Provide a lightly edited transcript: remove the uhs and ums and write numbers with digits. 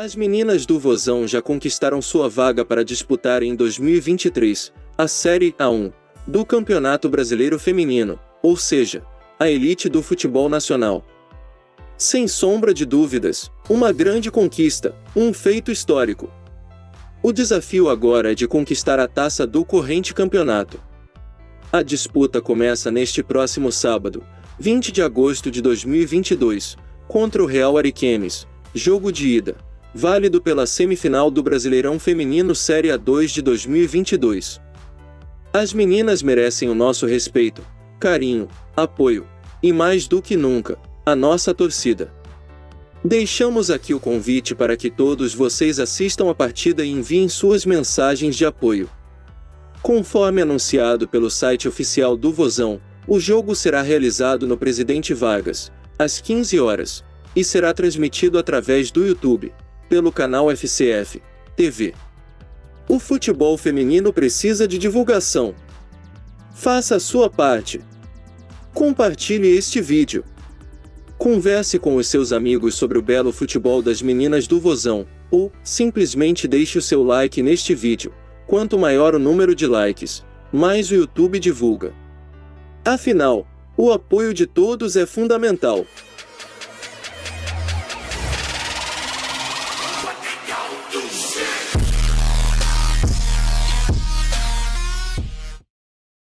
As meninas do Vozão já conquistaram sua vaga para disputar em 2023 a Série A1 do Campeonato Brasileiro Feminino, ou seja, a elite do futebol nacional. Sem sombra de dúvidas, uma grande conquista, um feito histórico. O desafio agora é de conquistar a taça do corrente campeonato. A disputa começa neste próximo sábado, 20 de agosto de 2022, contra o Real Ariquemes, jogo de ida, válido pela semifinal do Brasileirão Feminino Série A2 de 2022. As meninas merecem o nosso respeito, carinho, apoio, e mais do que nunca, a nossa torcida. Deixamos aqui o convite para que todos vocês assistam a partida e enviem suas mensagens de apoio. Conforme anunciado pelo site oficial do Vozão, o jogo será realizado no Presidente Vargas, às 15 horas, e será transmitido através do YouTube, pelo canal FCF TV. O futebol feminino precisa de divulgação. Faça a sua parte. Compartilhe este vídeo. Converse com os seus amigos sobre o belo futebol das meninas do Vozão, ou, simplesmente deixe o seu like neste vídeo. Quanto maior o número de likes, mais o YouTube divulga. Afinal, o apoio de todos é fundamental.